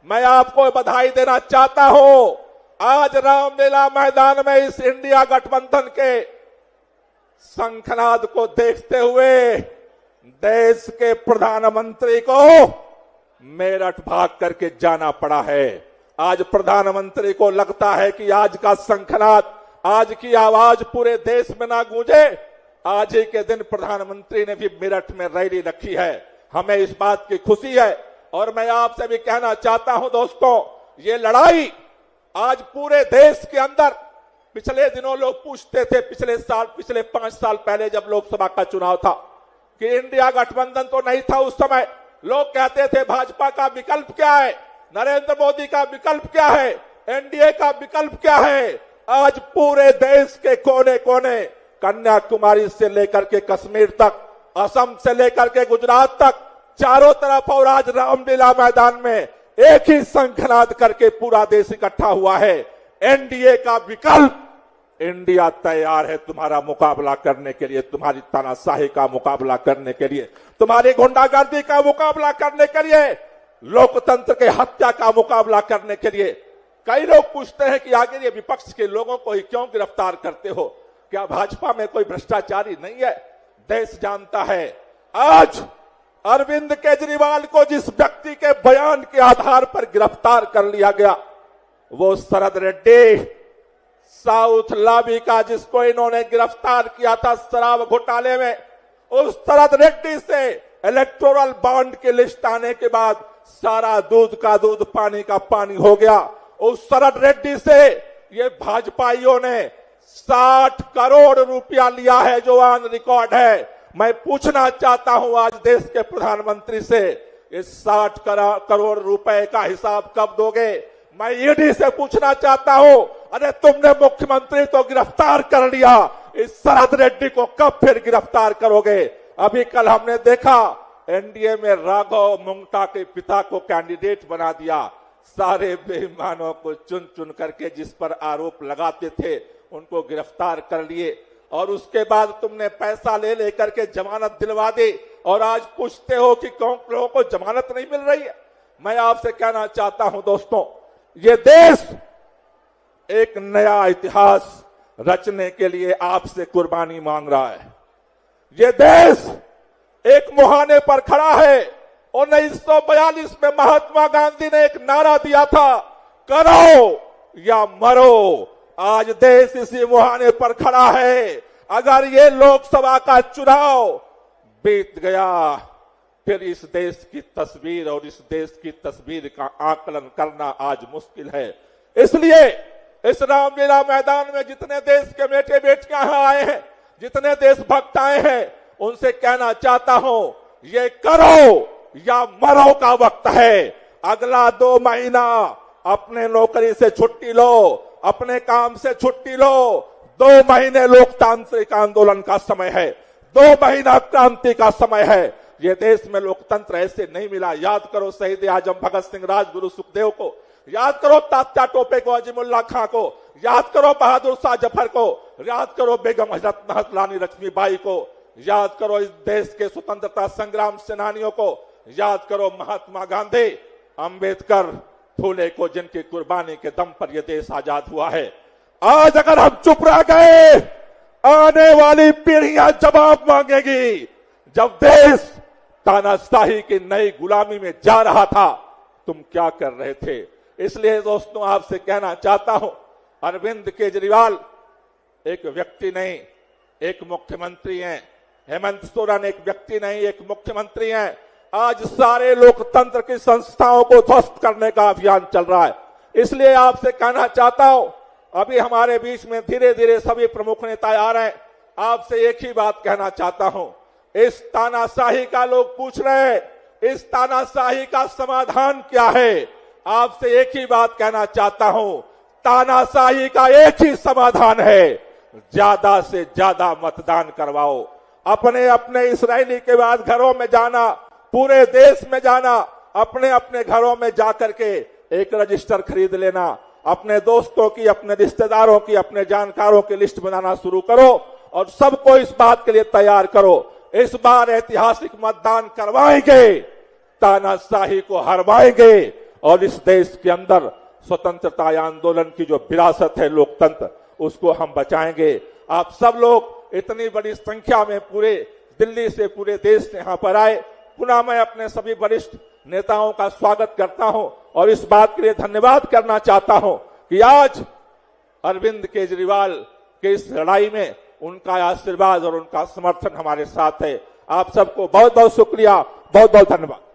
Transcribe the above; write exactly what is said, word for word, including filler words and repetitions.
मैं आपको बधाई देना चाहता हूं। आज रामलीला मैदान में इस इंडिया गठबंधन के शंखनाद को देखते हुए देश के प्रधानमंत्री को मेरठ भाग करके जाना पड़ा है। आज प्रधानमंत्री को लगता है कि आज का शंखनाद, आज की आवाज पूरे देश में ना गूंजे। आज ही के दिन प्रधानमंत्री ने भी मेरठ में रैली रखी है। हमें इस बात की खुशी है और मैं आपसे भी कहना चाहता हूं दोस्तों, ये लड़ाई आज पूरे देश के अंदर, पिछले दिनों लोग पूछते थे, पिछले साल, पिछले पांच साल पहले जब लोकसभा का चुनाव था कि इंडिया गठबंधन तो नहीं था उस समय, लोग कहते थे भाजपा का विकल्प क्या है, नरेंद्र मोदी का विकल्प क्या है, एनडीए का विकल्प क्या है। आज पूरे देश के कोने कोने, कन्याकुमारी से लेकर के कश्मीर तक, असम से लेकर के गुजरात तक, चारों तरफ और आज रामलीला मैदान में एक ही शंखनाद करके पूरा देश इकट्ठा हुआ है। एनडीए का विकल्प, इंडिया तैयार है तुम्हारा मुकाबला करने के लिए, तुम्हारी तानाशाही का मुकाबला करने के लिए, तुम्हारी गुंडागर्दी का मुकाबला करने के लिए, लोकतंत्र के हत्या का मुकाबला करने के लिए। कई लोग पूछते हैं कि आगे ये विपक्ष के लोगों को ही क्यों गिरफ्तार करते हो, क्या भाजपा में कोई भ्रष्टाचारी नहीं है? देश जानता है। आज अरविंद केजरीवाल को जिस व्यक्ति के बयान के आधार पर गिरफ्तार कर लिया गया, वो शरद रेड्डी, साउथ लॉबी का जिसको इन्होंने गिरफ्तार किया था शराब घोटाले में, उस शरद रेड्डी से इलेक्टोरल बॉन्ड की लिस्ट आने के बाद सारा दूध का दूध पानी का पानी हो गया। उस शरद रेड्डी से ये भाजपाइयों ने साठ करोड़ रुपया लिया है जो ऑन रिकॉर्ड है। मैं पूछना चाहता हूं आज देश के प्रधानमंत्री से, इस साठ करोड़ रुपए का हिसाब कब दोगे? मैं ईडी से पूछना चाहता हूं, अरे तुमने मुख्यमंत्री तो गिरफ्तार कर लिया, इस शरद रेड्डी को कब फिर गिरफ्तार करोगे? अभी कल हमने देखा एनडीए में राघव मुंगटा के पिता को कैंडिडेट बना दिया। सारे बेईमानों को चुन चुन करके जिस पर आरोप लगाते थे उनको गिरफ्तार कर लिए और उसके बाद तुमने पैसा ले लेकर के जमानत दिलवा दी और आज पूछते हो कि कौन लोगों को जमानत नहीं मिल रही है। मैं आपसे कहना चाहता हूं दोस्तों, ये देश एक नया इतिहास रचने के लिए आपसे कुर्बानी मांग रहा है। ये देश एक मुहाने पर खड़ा है। उन्नीस सौ बयालीस में महात्मा गांधी ने एक नारा दिया था, करो या मरो। आज देश इसी मुहाने पर खड़ा है। अगर ये लोकसभा का चुनाव बीत गया, फिर इस देश की तस्वीर और इस देश की तस्वीर का आकलन करना आज मुश्किल है। इसलिए इस रामलीला मैदान में जितने देश के बेटे बेटियां यहां आए हैं, जितने देशभक्त आए हैं, उनसे कहना चाहता हूं, ये करो या मरो का वक्त है। अगला दो महीना अपने नौकरी से छुट्टी लो, अपने काम से छुट्टी लो। दो महीने लोकतांत्रिक आंदोलन का समय है, दो महीना क्रांति का समय है। ये देश में लोकतंत्र ऐसे नहीं मिला। याद करो शहीद आजम भगत सिंह, राजगुरु सुखदेव को, याद करो तात्या टोपे को, अजीमुल्ला खां को, याद करो बहादुर शाह जफर को, याद करो बेगम हजरत महत रानी लक्ष्मीबाई को, याद करो इस देश के स्वतंत्रता संग्राम सेनानियों को, याद करो महात्मा गांधी, अंबेडकर, फूले को, जिनकी कुर्बानी के दम पर यह देश आजाद हुआ है। आज अगर हम चुप रह गए, आने वाली पीढ़ियां जवाब मांगेगी। जब देश तानाशाही की नई गुलामी में जा रहा था, तुम क्या कर रहे थे? इसलिए दोस्तों आपसे कहना चाहता हूं, अरविंद केजरीवाल एक व्यक्ति नहीं, एक मुख्यमंत्री हैं। हेमंत सोरेन एक व्यक्ति नहीं, एक मुख्यमंत्री हैं। आज सारे लोकतंत्र की संस्थाओं को ध्वस्त करने का अभियान चल रहा है। इसलिए आपसे कहना चाहता हूं, अभी हमारे बीच में धीरे धीरे सभी प्रमुख नेता आ रहे हैं। आपसे एक ही बात कहना चाहता हूं, इस तानाशाही का लोग पूछ रहे हैं, इस तानाशाही का समाधान क्या है? आपसे एक ही बात कहना चाहता हूं, तानाशाही का एक ही समाधान है, ज्यादा से ज्यादा मतदान करवाओ। अपने अपने इस रैली के बाद घरों में जाना, पूरे देश में जाना, अपने अपने घरों में जाकर के एक रजिस्टर खरीद लेना, अपने दोस्तों की, अपने रिश्तेदारों की, अपने जानकारों की लिस्ट बनाना शुरू करो और सबको इस बात के लिए तैयार करो। इस बार ऐतिहासिक मतदान करवाएंगे, तानाशाही को हरवाएंगे और इस देश के अंदर स्वतंत्रता आंदोलन की जो विरासत है लोकतंत्र, उसको हम बचाएंगे। आप सब लोग इतनी बड़ी संख्या में पूरे दिल्ली से पूरे देश से यहां पर आए, पुनः मैं अपने सभी वरिष्ठ नेताओं का स्वागत करता हूं और इस बात के लिए धन्यवाद करना चाहता हूं कि आज अरविंद केजरीवाल के इस लड़ाई में उनका आशीर्वाद और उनका समर्थन हमारे साथ है। आप सबको बहुत बहुत शुक्रिया, बहुत बहुत धन्यवाद।